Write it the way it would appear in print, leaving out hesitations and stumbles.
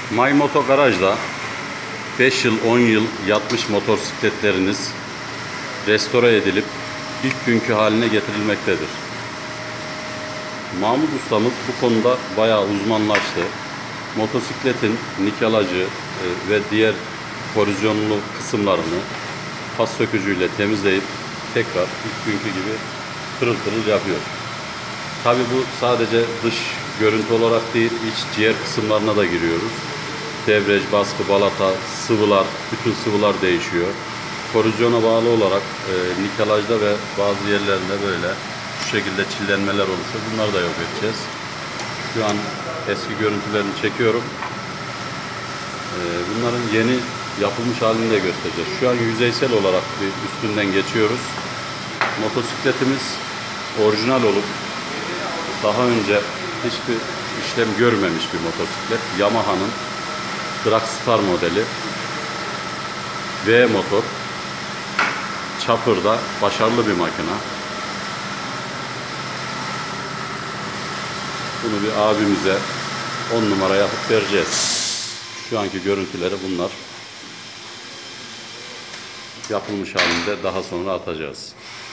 My Moto Garaj'da 5 yıl 10 yıl yatmış motosikletleriniz restore edilip ilk günkü haline getirilmektedir. Mahmut ustamız bu konuda bayağı uzmanlaştı. Motosikletin nikelajı ve diğer korizyonlu kısımlarını pas sökücüyle temizleyip tekrar ilk günkü gibi pırıl pırıl yapıyor. Tabi bu sadece dış görüntü olarak değil, iç ciğer kısımlarına da giriyoruz. Devreç, baskı, balata, sıvılar, bütün sıvılar değişiyor. Korizyona bağlı olarak nikelajda ve bazı yerlerinde böyle şu şekilde çillenmeler oluşuyor. Bunları da yok edeceğiz. Şu an eski görüntülerini çekiyorum. Bunların yeni yapılmış halini de göstereceğiz. Şu an yüzeysel olarak bir üstünden geçiyoruz. Motosikletimiz orijinal olup daha önce hiçbir işlem görmemiş bir motosiklet. Yamaha'nın Dragstar modeli V motor, chopper'da başarılı bir makina. Bunu bir abimize 10 numara yapıp vereceğiz. Şu anki görüntüleri bunlar. Yapılmış halinde daha sonra atacağız.